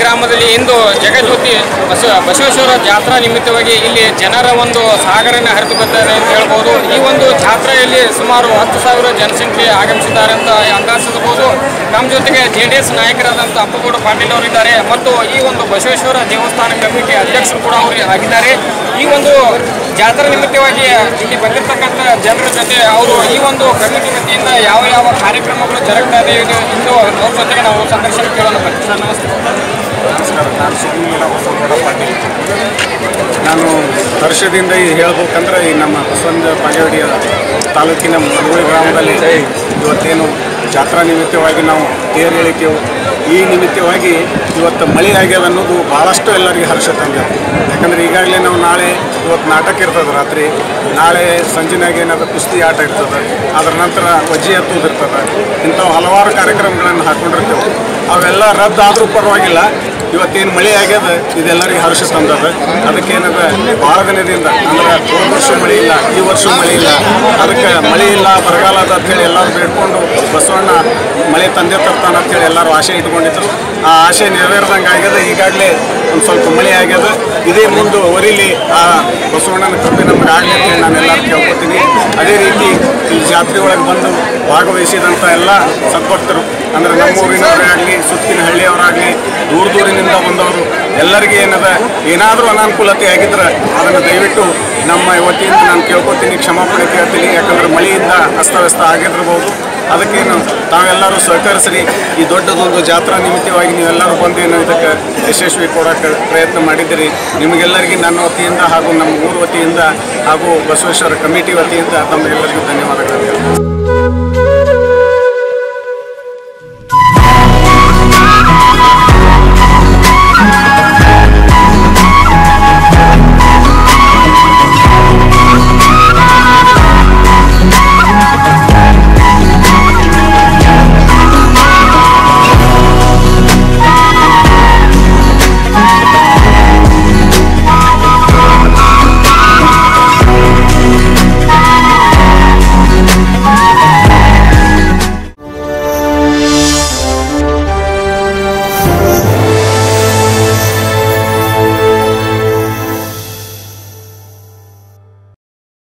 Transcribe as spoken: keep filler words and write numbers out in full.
ಗ್ರಾಮದಲ್ಲಿ ಇಂದು ಜಗಜ್ಯೋತಿ ಬಸ ಬಸವೇಶ್ವರ ಜಾತ್ರಾ ನಿಮಿತ್ತವಾಗಿ ಇಲ್ಲಿ ಜನರ ಒಂದು ಸಾಗರನ ಹರಿದು ಬರ್ತಾರೆ ಅಂತ ಹೇಳ್ಬೋದು. ಈ ಒಂದು ಜಾತ್ರೆಯಲ್ಲಿ ಸುಮಾರು ಹತ್ತು ಸಾವಿರ ಜನಸಂಖ್ಯೆ ಆಗಮಿಸಿದ್ದಾರೆ ಅಂತ ಅಂದಾಜಿಸಬಹುದು. ನಮ್ಮ ಜೊತೆಗೆ ಜೆ ಡಿ ಎಸ್ ನಾಯಕರಾದಂಥ ಅಪ್ಪಗೌಡ ಪಾಟೀಲ್ ಅವರಿದ್ದಾರೆ ಮತ್ತು ಈ ಒಂದು ಬಸವೇಶ್ವರ ದೇವಸ್ಥಾನ ಕಮಿಟಿ ಅಧ್ಯಕ್ಷರು ಕೂಡ ಅವರು ಆಗಿದ್ದಾರೆ. ಈ ಒಂದು ಜಾತ್ರಾ ನಿಮಿತ್ತವಾಗಿ ಇಲ್ಲಿ ಬಂದಿರತಕ್ಕಂಥ ಜನರ ಜೊತೆ ಅವರು ಈ ಒಂದು ಕಮಿಟಿ ವತಿಯಿಂದ ಯಾವ ಯಾವ ಕಾರ್ಯಕ್ರಮಗಳು ಜರುಗ್ತಾ ಇದೆ ಇಂದು ಅವ್ರ ಜೊತೆಗೆ ನಾವು ಸಂದರ್ಶನ ಕೇಳೋಣ. ಬನ್ನಿ ಸರ್, ನಮಸ್ತೆ. ನಮಸ್ಕಾರ. ನಾನು ಸುಮ್ಮನೆ ಬಸವಗೌಡ ಪಾಟೀಲ್. ನಾನು ವರ್ಷದಿಂದ ಈ ಹೇಳ್ಬೇಕಂದ್ರೆ ಈ ನಮ್ಮ ಬಸವನ ಬಾಗೇವಾಡಿಯ ತಾಲೂಕಿನ ಮಳವಳ್ಳಿ ಗ್ರಾಮದಲ್ಲಿ ಇವತ್ತೇನು ಜಾತ್ರಾ ನಿಮಿತ್ತವಾಗಿ ನಾವು ತೇರು ಎಳಿತೇವೆ. ಈ ನಿಮಿತ್ತವಾಗಿ ಇವತ್ತು ಮಳೆ ಆಗ್ಯದ ಅನ್ನೋದು ಭಾಳಷ್ಟು ಎಲ್ಲರಿಗೆ ಹರ್ಷ ತಂದೆ. ಯಾಕಂದರೆ ಈಗಾಗಲೇ ನಾವು ನಾಳೆ ಇವತ್ತು ನಾಟಕ ಇರ್ತದೆ, ರಾತ್ರಿ ನಾಳೆ ಸಂಜೆನಾಗ ಏನಾದರೂ ಕುಸ್ತಿ ಆಟ ಇರ್ತದೆ, ಅದರ ನಂತರ ವಜ್ಜೆ ಎತ್ತುವುದು ಇರ್ತದೆ. ಇಂಥವು ಹಲವಾರು ಕಾರ್ಯಕ್ರಮಗಳನ್ನು ಹಾಕ್ಕೊಂಡಿರ್ತೇವೆ. ಅವೆಲ್ಲ ರದ್ದಾದರೂ ಪರವಾಗಿಲ್ಲ, ಇವತ್ತೇನು ಮಳೆ ಆಗ್ಯದ ಇದೆಲ್ಲರಿಗೆ ಹರ್ಷ ತಂದದ. ಅದಕ್ಕೇನದ ಭಾಳ ದಿನದಿಂದ ಅಂದ್ರೆ ಹೋದ ವರ್ಷ ಮಳೆ ಇಲ್ಲ, ಈ ವರ್ಷ ಮಳೆ ಇಲ್ಲ, ಅದಕ್ಕೆ ಮಳೆ ಇಲ್ಲ ಬರಗಾಲ ಅದ ಅಂತೇಳಿ ಎಲ್ಲರೂ ಬೇಡ್ಕೊಂಡು ಬಸವಣ್ಣ ಮಳೆ ತಂದೆ ತರ್ತಾನ ಅಂತೇಳಿ ಎಲ್ಲರೂ ಆಸೆ ಇಟ್ಕೊಂಡಿದ್ರು. ಆ ಆಸೆ ನೆರವೇರ್ದಂಗೆ ಆಗ್ಯದ. ಈಗಾಗಲೇ ಒಂದು ಸ್ವಲ್ಪ ಮಳೆ ಆಗ್ಯದ. ಇದೇ ಮುಂದುವರಿಲಿ ಆ ಬಸವಣ್ಣನ ಕೃಪೆ ನಮ್ಗೆ ಆಗಲಿ ಅಂತೇಳಿ ನಾನು ಎಲ್ಲರೂ ಕೇಳ್ಕೊತೀನಿ. ಅದೇ ರೀತಿ ಈ ಜಾತ್ರೆ ಒಳಗೆ ಬಂದು ಭಾಗವಹಿಸಿದಂಥ ಎಲ್ಲ ಸದ್ಭಕ್ತರು ಅಂದರೆ ನಮ್ಮೂರಿನವರೇ ಆಗಲಿ, ಸುತ್ತಿನ ಹಳ್ಳಿಯವರಾಗಲಿ, ದೂರ ದೂರಿನಿಂದ ಬಂದವರು ಎಲ್ಲರಿಗೆ ಏನದ ಏನಾದರೂ ಅನಾನುಕೂಲತೆ ಆಗಿದ್ರೆ ಅದನ್ನು ದಯವಿಟ್ಟು ನಮ್ಮ ವತಿಯಿಂದ ನಾನು ಕೇಳ್ಕೊತೀನಿ, ಕ್ಷಮಾಪಣೆ ಕೇಳ್ತೀನಿ. ಯಾಕಂದರೆ ಮಳೆಯಿಂದ ಅಸ್ತವ್ಯಸ್ತ ಆಗಿರ್ಬೋದು. ಅದಕ್ಕೇನು ತಾವೆಲ್ಲರೂ ಸಹಕರಿಸ್ರಿ. ಈ ದೊಡ್ಡದೊಂದು ಜಾತ್ರಾ ನಿಮಿತ್ತವಾಗಿ ನೀವೆಲ್ಲರೂ ಬಂದೇನು ಇದಕ್ಕೆ ಯಶಸ್ವಿ ಕೊಡೋಕ್ಕೆ ಪ್ರಯತ್ನ ಮಾಡಿದ್ದೀರಿ. ನಿಮಗೆಲ್ಲರಿಗೂ ನನ್ನ ವತಿಯಿಂದ ಹಾಗೂ ನಮ್ಮ ಊರ ವತಿಯಿಂದ ಹಾಗೂ ಬಸವೇಶ್ವರ ಕಮಿಟಿ ವತಿಯಿಂದ ತಮಗೆಲ್ಲರಿಗೂ ಧನ್ಯವಾದಗಳು.